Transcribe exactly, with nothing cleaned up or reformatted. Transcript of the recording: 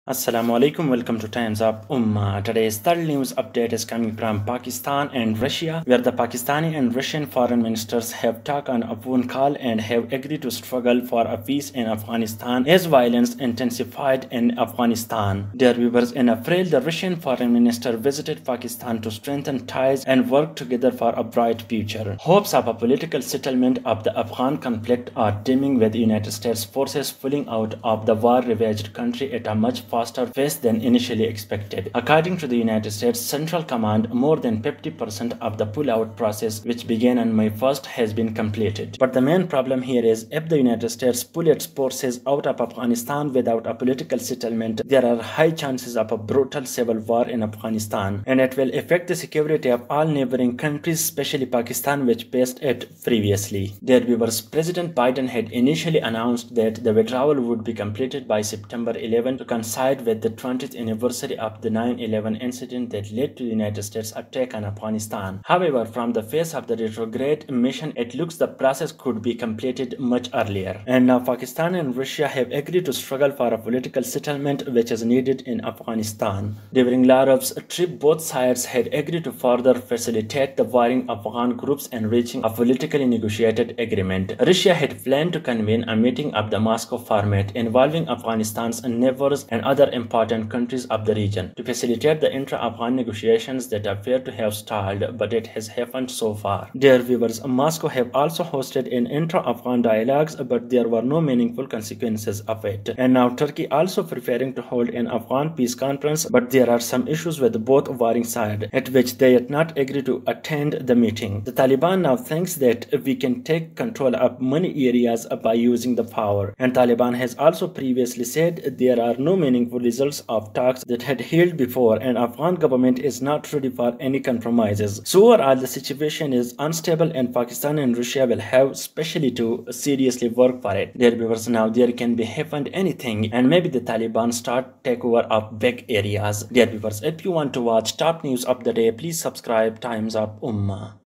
Assalamu alaikum, welcome to Times Up Ummah. Today's third news update is coming from Pakistan and Russia, where the Pakistani and Russian foreign ministers have talked on a phone call and have agreed to struggle for a peace in Afghanistan as violence intensified in Afghanistan. Dear viewers, in April, the Russian foreign minister visited Pakistan to strengthen ties and work together for a bright future. Hopes of a political settlement of the Afghan conflict are dimming, with the United States forces pulling out of the war-ravaged country at a much faster faster pace than initially expected. According to the United States Central Command, more than fifty percent of the pull-out process, which began on May first, has been completed. But the main problem here is, if the United States pull its forces out of Afghanistan without a political settlement, there are high chances of a brutal civil war in Afghanistan, and it will affect the security of all neighboring countries, especially Pakistan, which faced it previously. Dear viewers, President Biden had initially announced that the withdrawal would be completed by September eleventh to coincide with the twentieth anniversary of the nine eleven incident that led to the United States attack on Afghanistan. However, from the face of the retrograde mission, it looks the process could be completed much earlier. And now Pakistan and Russia have agreed to struggle for a political settlement which is needed in Afghanistan. During Lavrov's trip, both sides had agreed to further facilitate the warring Afghan groups and reaching a politically negotiated agreement. Russia had planned to convene a meeting of the Moscow format involving Afghanistan's neighbors and other important countries of the region to facilitate the intra-Afghan negotiations that appear to have stalled, but it has happened so far. Dear viewers, Moscow have also hosted an intra-Afghan dialogues, but there were no meaningful consequences of it. And now Turkey also preparing to hold an Afghan peace conference, but there are some issues with both warring sides, at which they yet not agree to attend the meeting. The Taliban now thinks that we can take control of many areas by using the power, and Taliban has also previously said there are no meaningful results of talks that had held before, and Afghan government is not ready for any compromises. So overall, the situation is unstable, and Pakistan and Russia will have especially to seriously work for it. Dear viewers, now there can be happened anything, and maybe the Taliban start takeover of big areas. Dear viewers, if you want to watch top news of the day, please subscribe Times Up Ummah.